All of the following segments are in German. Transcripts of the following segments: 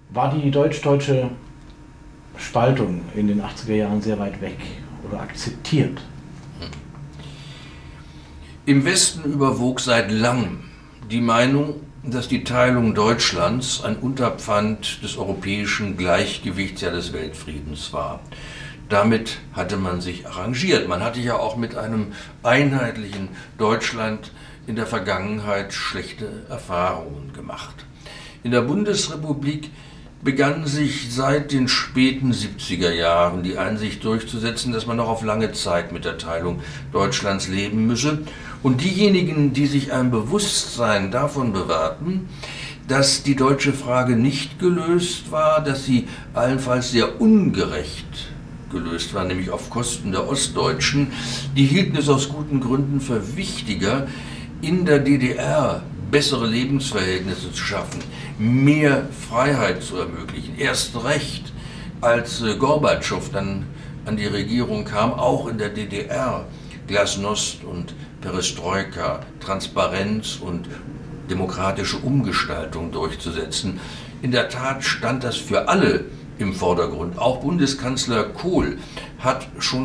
War die deutsch-deutsche Spaltung in den 80er Jahren sehr weit weg oder akzeptiert? Im Westen überwog seit langem die Meinung, dass die Teilung Deutschlands ein Unterpfand des europäischen Gleichgewichts, ja des Weltfriedens war. Damit hatte man sich arrangiert. Man hatte ja auch mit einem einheitlichen Deutschland in der Vergangenheit schlechte Erfahrungen gemacht. In der Bundesrepublik begann sich seit den späten 70er Jahren die Einsicht durchzusetzen, dass man noch auf lange Zeit mit der Teilung Deutschlands leben müsse. Und diejenigen, die sich ein Bewusstsein davon bewahrten, dass die deutsche Frage nicht gelöst war, dass sie allenfalls sehr ungerecht gelöst war, nämlich auf Kosten der Ostdeutschen, die hielten es aus guten Gründen für wichtiger, in der DDR bessere Lebensverhältnisse zu schaffen, mehr Freiheit zu ermöglichen. Erst recht, als Gorbatschow dann an die Regierung kam, auch in der DDR, Glasnost und Perestroika, Transparenz und demokratische Umgestaltung durchzusetzen. In der Tat stand das für alle im Vordergrund. Auch Bundeskanzler Kohl hat schon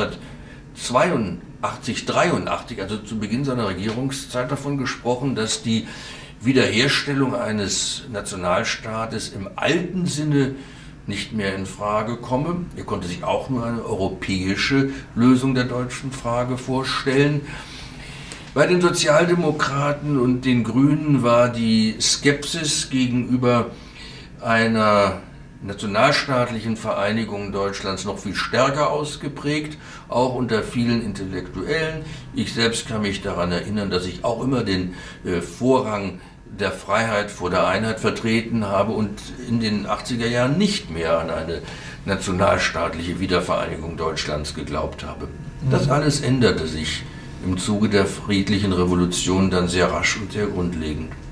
1983, also zu Beginn seiner Regierungszeit, davon gesprochen, dass die Wiederherstellung eines Nationalstaates im alten Sinne nicht mehr in Frage komme. Er konnte sich auch nur eine europäische Lösung der deutschen Frage vorstellen. Bei den Sozialdemokraten und den Grünen war die Skepsis gegenüber einer nationalstaatlichen Vereinigung Deutschlands noch viel stärker ausgeprägt, auch unter vielen Intellektuellen. Ich selbst kann mich daran erinnern, dass ich auch immer den Vorrang der Freiheit vor der Einheit vertreten habe und in den 80er Jahren nicht mehr an eine nationalstaatliche Wiedervereinigung Deutschlands geglaubt habe. Das alles änderte sich im Zuge der friedlichen Revolution dann sehr rasch und sehr grundlegend.